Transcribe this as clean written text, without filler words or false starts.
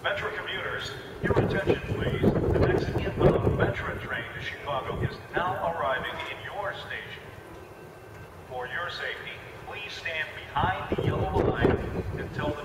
Metro commuters, your attention please. The next inbound Metro train to Chicago is now arriving in your station. For your safety, please stand behind the yellow line until